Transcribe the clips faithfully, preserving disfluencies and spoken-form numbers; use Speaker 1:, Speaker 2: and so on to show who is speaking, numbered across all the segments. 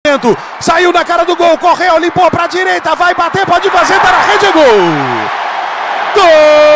Speaker 1: Saiu na cara do gol, correu, limpou pra direita, vai bater, pode fazer, tá na rede, gol! Gol!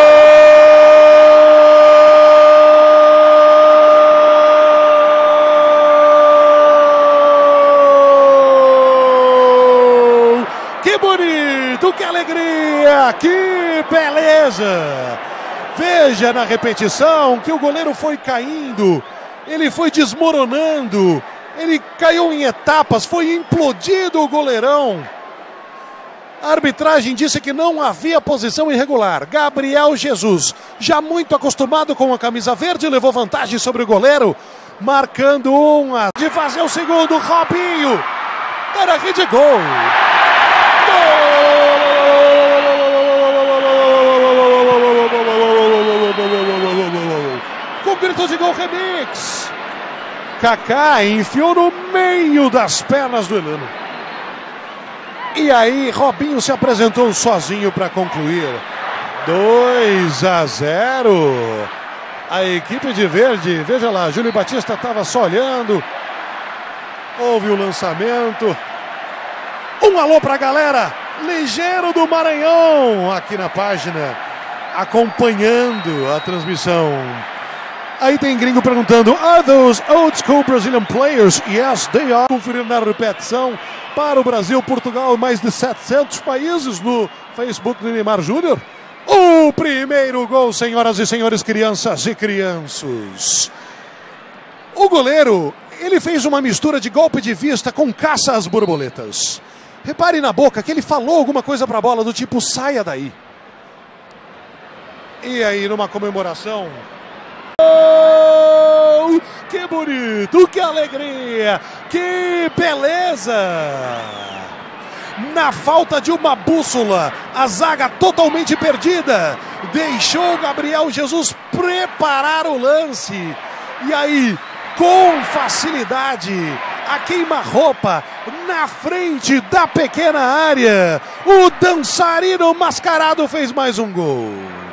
Speaker 1: Que bonito, que alegria, que beleza! Veja na repetição que o goleiro foi caindo, ele foi desmoronando. Ele caiu em etapas, foi implodido o goleirão. A arbitragem disse que não havia posição irregular. Gabriel Jesus, já muito acostumado com a camisa verde, levou vantagem sobre o goleiro, marcando um a... de fazer o segundo, Robinho. Era rede, gol. Gol! Com grito de gol, remix. Kaká enfiou no meio das pernas do Elano. E aí Robinho se apresentou sozinho para concluir. dois a zero. A equipe de verde, veja lá, Júlio Batista estava só olhando. Houve o lançamento. Um alô para a galera. Ligeiro do Maranhão aqui na página, acompanhando a transmissão. Aí tem gringo perguntando: Are those old school Brazilian players? Yes, they are. Conferir na repetição para o Brasil, Portugal e mais de setecentos países no Facebook do Neymar Júnior. O primeiro gol, senhoras e senhores, crianças e crianças. O goleiro, ele fez uma mistura de golpe de vista com caça às borboletas. Repare na boca que ele falou alguma coisa para a bola do tipo: saia daí. E aí numa comemoração... Oh, que bonito, que alegria, que beleza! Na falta de uma bússola, a zaga totalmente perdida, deixou Gabriel Jesus preparar o lance. E aí, com facilidade, a queima-roupa na frente da pequena área, o dançarino mascarado fez mais um gol.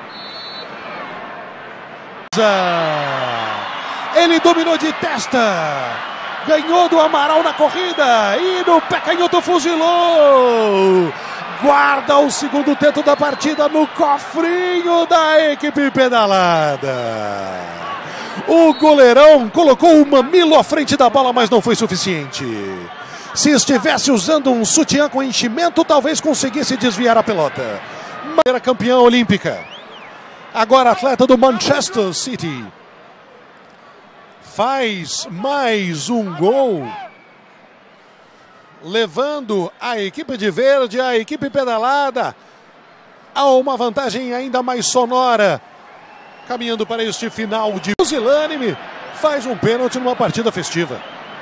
Speaker 1: Ele dominou de testa, ganhou do Amaral na corrida e no pé canhoto fuzilou. Guarda o segundo tento da partida no cofrinho da equipe pedalada. O goleirão colocou o mamilo à frente da bola, mas não foi suficiente. Se estivesse usando um sutiã com enchimento, talvez conseguisse desviar a pelota. Era campeã olímpica. Agora atleta do Manchester City. Faz mais um gol, levando a equipe de verde, a equipe pedalada, a uma vantagem ainda mais sonora. Caminhando para este final de pusilânime, faz um pênalti numa partida festiva.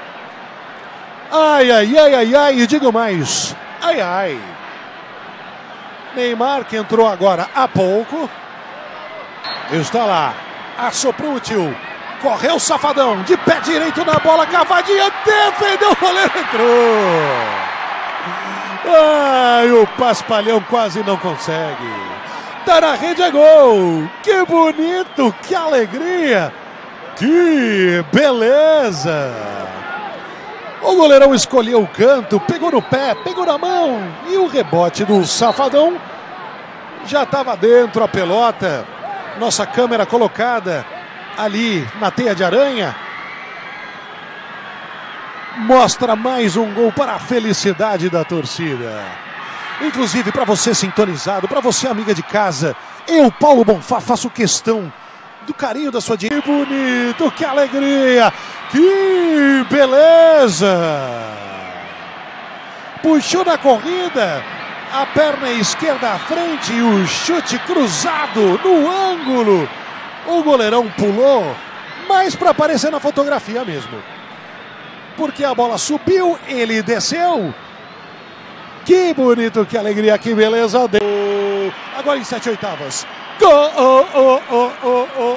Speaker 1: Ai, ai, ai, ai, ai, e digo mais. Ai, ai. Neymar, que entrou agora há pouco, está lá, assoprou o tio, correu o safadão, de pé direito na bola, cavadinha, defendeu, o goleiro entrou. Ai, o Paspalhão quase não consegue. Tá na rede, é gol. Que bonito, que alegria, que beleza. O goleirão escolheu o canto, pegou no pé, pegou na mão, e o rebote do safadão já estava dentro a pelota. Nossa câmera colocada ali na teia de aranha mostra mais um gol para a felicidade da torcida. Inclusive para você sintonizado, para você amiga de casa, eu, Paulo Bonfá, faço questão do carinho da sua direita. Que bonito, que alegria, que beleza! Puxou na corrida, a perna esquerda à frente e o chute cruzado no ângulo. O goleirão pulou, mas para aparecer na fotografia mesmo. Porque a bola subiu, ele desceu. Que bonito, que alegria, que beleza. Agora em sete oitavas. Gol! Oh, oh, oh, oh, oh,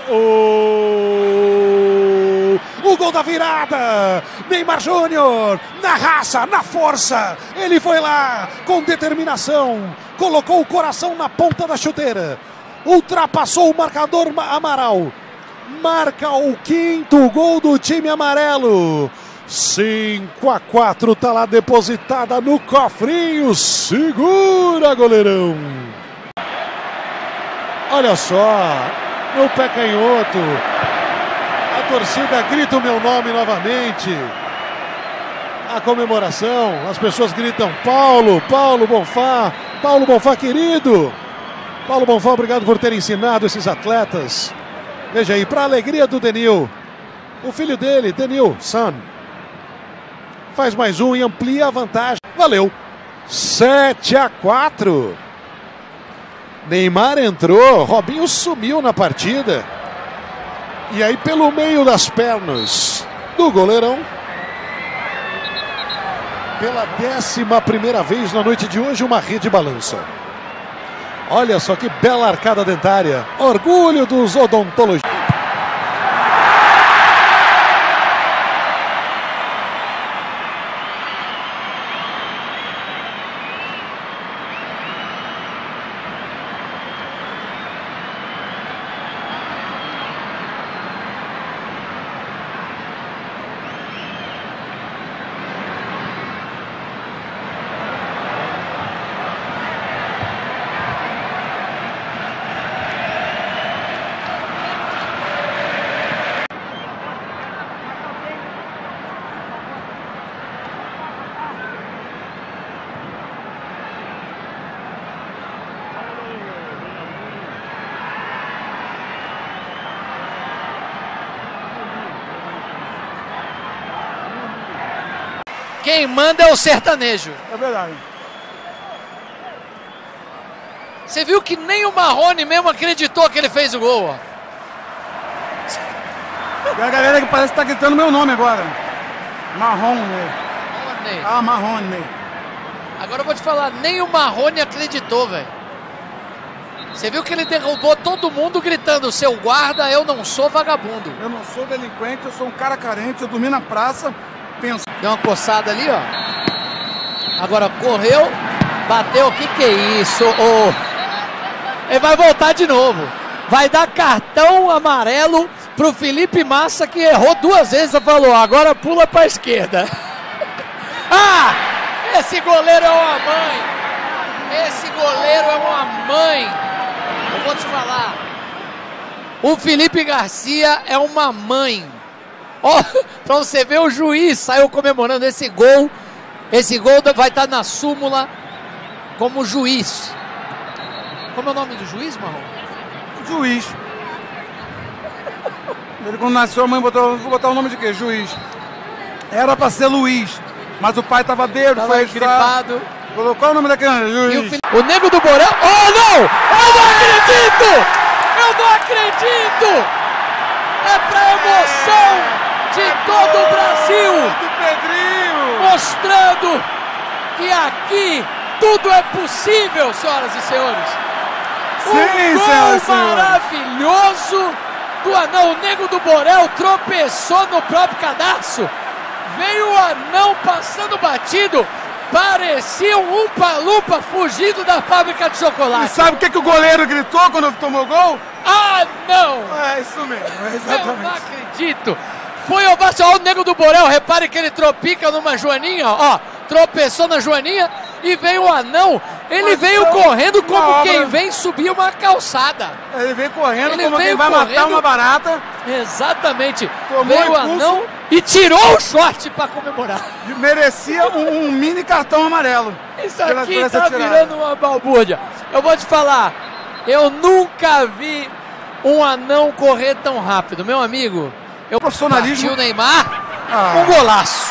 Speaker 1: oh. O gol da virada. Neymar Júnior, na raça, na força. Ele foi lá com determinação. Colocou o coração na ponta da chuteira. Ultrapassou o marcador Amaral. Marca o quinto gol do time amarelo. cinco a quatro, tá lá depositada no cofrinho. Segura, goleirão. Olha só, no pé canhoto. A torcida grita o meu nome novamente. A comemoração, as pessoas gritam Paulo, Paulo Bonfá, Paulo Bonfá querido. Paulo Bonfá, obrigado por ter ensinado esses atletas. Veja aí, para a alegria do Denil, o filho dele, Denil, son, faz mais um e amplia a vantagem. Valeu, sete a quatro. Neymar entrou, Robinho sumiu na partida. E aí pelo meio das pernas do goleirão, pela décima primeira vez na noite de hoje, uma rede balança. Olha só que bela arcada dentária. Orgulho dos odontologistas.
Speaker 2: Quem manda é o sertanejo.
Speaker 3: É verdade.
Speaker 2: Você viu que nem o Marrone mesmo acreditou que ele fez o gol, ó.
Speaker 3: E a galera que parece que tá gritando meu nome agora. Marrone.
Speaker 2: Marrone.
Speaker 3: Ah, Marrone.
Speaker 2: Agora eu vou te falar, nem o Marrone acreditou, velho. Você viu que ele derrubou todo mundo gritando, seu guarda, eu não sou vagabundo.
Speaker 3: Eu não sou delinquente, eu sou um cara carente, eu dormi na praça, penso.
Speaker 2: Deu uma coçada ali, ó. Agora correu, bateu, o que que é isso? Oh. Ele vai voltar de novo. Vai dar cartão amarelo pro Felipe Massa, que errou duas vezes e falou, agora pula pra esquerda. Ah! Esse goleiro é uma mãe. Esse goleiro é uma mãe. Eu vou te falar. O Felipe Garcia é uma mãe. Ó, oh, pra você ver, o juiz saiu comemorando esse gol. Esse gol vai estar na súmula como juiz. Como é o nome do juiz, Marrom?
Speaker 3: Juiz. Ele quando nasceu, a mãe botou, vou botar o nome de quê? Juiz. Era pra ser Luiz, mas o pai tava bêbado,
Speaker 2: tava
Speaker 3: foi
Speaker 2: gripado.
Speaker 3: Colocou o nome daquele juiz.
Speaker 2: O, o Nego do Borel. Oh, não! Eu não acredito! Eu não acredito! É pra emoção de todo o Brasil!
Speaker 3: Do Pedrinho!
Speaker 2: Mostrando que aqui tudo é possível, senhoras e senhores!
Speaker 3: Sim,
Speaker 2: um gol
Speaker 3: senhoras e senhores.
Speaker 2: Maravilhoso do Anão. O Nego do Borel tropeçou no próprio cadarço. Veio o Anão passando batido. Parecia um umpa-lumpa fugindo da fábrica de chocolate.
Speaker 3: E sabe o que, que o goleiro gritou quando tomou gol?
Speaker 2: Ah, não!
Speaker 3: É isso mesmo, é exatamente.
Speaker 2: Eu não acredito. Foi ovação. Olha o Nego do Borel, repare que ele tropica numa joaninha, ó. Tropeçou na joaninha e veio o Anão. Ele
Speaker 3: Mas
Speaker 2: veio correndo como
Speaker 3: obra...
Speaker 2: quem vem subir uma calçada.
Speaker 3: Ele veio correndo
Speaker 2: ele
Speaker 3: como
Speaker 2: veio
Speaker 3: quem vai
Speaker 2: correndo...
Speaker 3: matar uma barata.
Speaker 2: Exatamente.
Speaker 3: Tomou
Speaker 2: veio o
Speaker 3: impulso.
Speaker 2: Anão e tirou o short para comemorar.
Speaker 3: Merecia um, um mini cartão amarelo.
Speaker 2: Isso aqui tá virando uma balbúrdia. Eu vou te falar, eu nunca vi um Anão correr tão rápido. Meu amigo, eu
Speaker 3: profissionalismo.
Speaker 2: Bati o Neymar,
Speaker 3: ah.
Speaker 2: um golaço.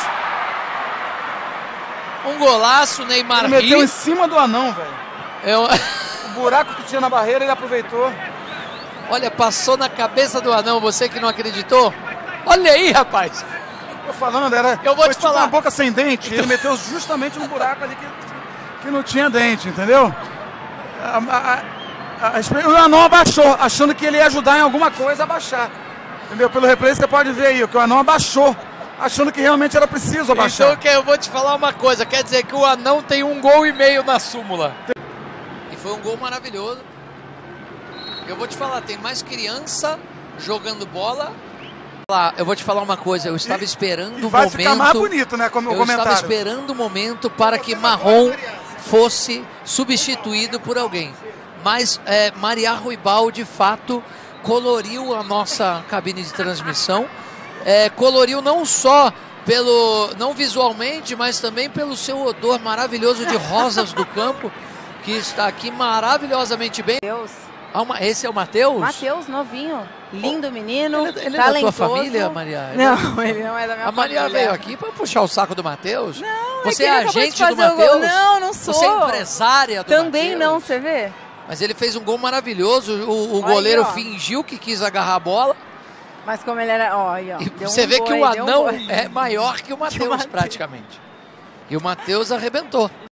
Speaker 2: Um golaço, Neymar
Speaker 3: Ele meteu
Speaker 2: ri.
Speaker 3: em cima do Anão, velho.
Speaker 2: Eu...
Speaker 3: O buraco que tinha na barreira, ele aproveitou.
Speaker 2: Olha, passou na cabeça do Anão, você que não acreditou. Olha aí, rapaz.
Speaker 3: Tô falando, era
Speaker 2: eu vou
Speaker 3: foi
Speaker 2: te
Speaker 3: tipo
Speaker 2: falar.
Speaker 3: uma boca sem dente. Ele meteu justamente no buraco ali que, que não tinha dente, entendeu? A, a, a, a, o Anão abaixou, achando que ele ia ajudar em alguma coisa a abaixar. Entendeu? Pelo replay você pode ver aí, que o Anão abaixou, achando que realmente era preciso abaixar.
Speaker 2: Então eu vou te falar uma coisa, quer dizer que o Anão tem um gol e meio na súmula. E foi um gol maravilhoso. Eu vou te falar, tem mais criança jogando bola Eu vou te falar uma coisa, eu estava esperando
Speaker 3: E
Speaker 2: o
Speaker 3: vai
Speaker 2: momento...
Speaker 3: ficar mais bonito, né, como o
Speaker 2: Eu
Speaker 3: comentário.
Speaker 2: estava esperando o momento para que Marrom fosse substituído por alguém. Mas é, Mariá Ruibal, de fato, coloriu a nossa cabine de transmissão. É, coloriu não só pelo, não visualmente, mas também pelo seu odor maravilhoso de rosas do campo, que está aqui maravilhosamente bem.
Speaker 4: Deus.
Speaker 2: Ah, uma, esse é o Matheus?
Speaker 4: Matheus, novinho, lindo menino,
Speaker 2: Ele, ele é da
Speaker 4: talentoso.
Speaker 2: tua família, Maria?
Speaker 4: Não, ele não é da minha
Speaker 2: A Maria
Speaker 4: família.
Speaker 2: veio aqui para puxar o saco do Matheus?
Speaker 4: Não,
Speaker 2: Você
Speaker 4: é,
Speaker 2: é
Speaker 4: que ele acabou de
Speaker 2: agente do
Speaker 4: fazer o gol.
Speaker 2: Matheus?
Speaker 4: Não, não sou.
Speaker 2: Você é empresária do
Speaker 4: Também
Speaker 2: Matheus?
Speaker 4: não, você vê?
Speaker 2: Mas ele fez um gol maravilhoso, o, o
Speaker 4: Olha
Speaker 2: goleiro
Speaker 4: aí, ó.
Speaker 2: fingiu que quis agarrar a bola.
Speaker 4: Mas como ele era... Ó, aí, ó,
Speaker 2: E
Speaker 4: deu
Speaker 2: você
Speaker 4: um
Speaker 2: vê
Speaker 4: gol
Speaker 2: que
Speaker 4: aí,
Speaker 2: o
Speaker 4: deu um
Speaker 2: anão
Speaker 4: gol.
Speaker 2: é maior que o Matheus,
Speaker 4: Matheus.
Speaker 2: praticamente. E o Matheus arrebentou.